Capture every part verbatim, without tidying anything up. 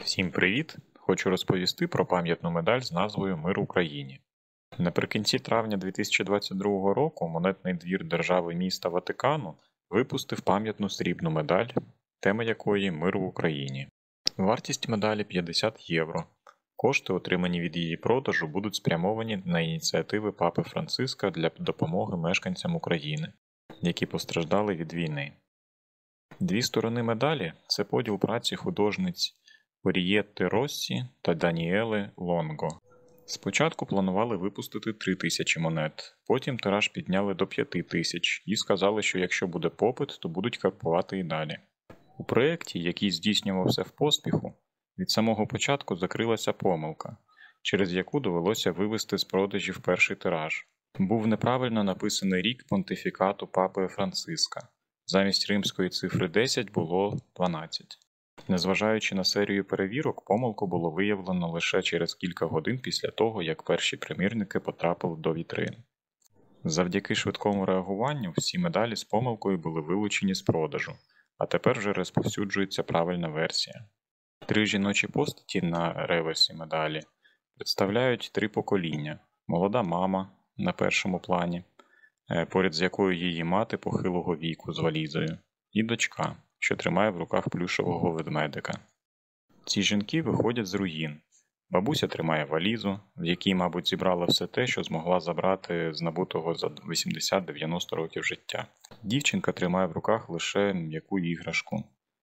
Всім привіт! Хочу розповісти про пам'ятну медаль з назвою «Мир Україні». Наприкінці травня дві тисячі двадцять другого року монетний двір Держави міста Ватикану випустив пам'ятну срібну медаль, тема якої «Мир в Україні». Вартість медалі п'ятдесят євро. Кошти, отримані від її продажу, будуть спрямовані на ініціативи Папи Франциска для допомоги мешканцям України, які постраждали від війни. Дві сторони медалі – це поділ праці художниць Орієтти Россі та Даніеле Лонго. Спочатку планували випустити три тисячі монет, потім тираж підняли до п'яти тисяч і сказали, що якщо буде попит, то будуть купувати і далі. У проєкті, який здійснювався в поспіху, від самого початку закрилася помилка, через яку довелося вивести з продажів перший тираж. Був неправильно написаний рік понтифікату Папи Франциска. Замість римської цифри десять було дванадцять. Незважаючи на серію перевірок, помилку було виявлено лише через кілька годин після того, як перші примірники потрапили до вітрин. Завдяки швидкому реагуванню всі медалі з помилкою були вилучені з продажу, а тепер вже розповсюджується правильна версія. Три жіночі постаті на реверсі медалі представляють три покоління. Молода мама на першому плані, поряд з якою її мати похилого віку з валізою, і дочка, що тримає в руках плюшевого ведмедика. Ці жінки виходять з руїн. Бабуся тримає валізу, в якій, мабуть, зібрала все те, що змогла забрати з набутого за вісімдесят-дев'яносто років життя. Дівчинка тримає в руках лише м'яку іграшку.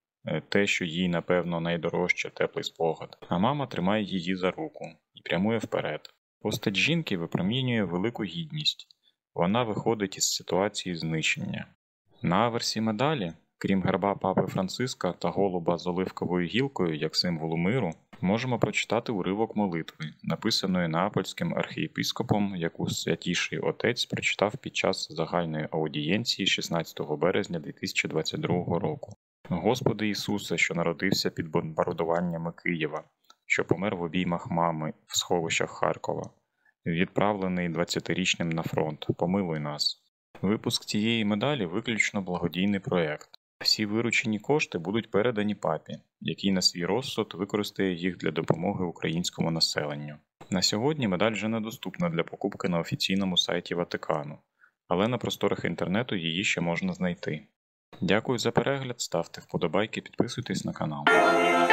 Те, що їй, напевно, найдорожче – теплий спогад. А мама тримає її за руку і прямує вперед. Постать жінки випромінює велику гідність. Вона виходить із ситуації знищення. На аверсі медалі, крім герба Папи Франциска та голуба з оливковою гілкою як символу миру, можемо прочитати уривок молитви, написаної неапольським архієпископом, яку Святіший Отець прочитав під час загальної аудієнції шістнадцятого березня дві тисячі двадцять другого року. «Господи Ісусе, що народився під бомбардуваннями Києва, що помер в обіймах мами в сховищах Харкова, відправлений двадцятирічним на фронт, помилуй нас». Випуск цієї медалі – виключно благодійний проєкт. Всі виручені кошти будуть передані папі, який на свій розсуд використає їх для допомоги українському населенню. На сьогодні медаль вже недоступна для покупки на офіційному сайті Ватикану, але на просторах інтернету її ще можна знайти. Дякую за перегляд, ставте вподобайки, підписуйтесь на канал.